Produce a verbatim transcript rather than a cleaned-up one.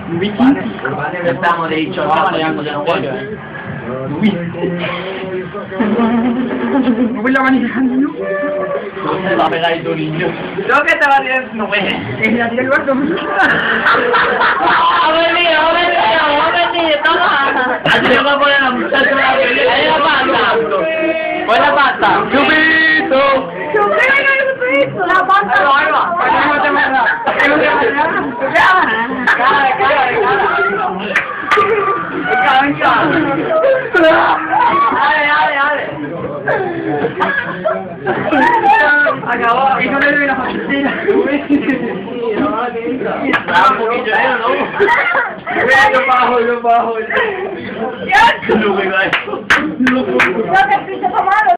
Estamos de dicho, vamos a llegar con un ¿No ves la manejando, no? ¿Cómo se va a pegar ahí tu niño? Yo que te va a tirar, no ves. Es la tira el barco. ¡Ha venido, ha venido, ha venido! ¡Toma! Así le va a poner a la muchacha. ¡Ahí la pata! ¡Pon la pata! ¡Chupito! ¡Chupito! ¡La pata! Ahí va, ahí va. No te mandas. No te mandas. ¡Cara, cara, cara! Venga, venga. ¡Dale, dale, dale! Acabó. Y no le doy la facilidad. ¡Está un poquillo, ¿eh? ¿No? Yo bajo, yo bajo. No me va a... ¡No te pises, tomado!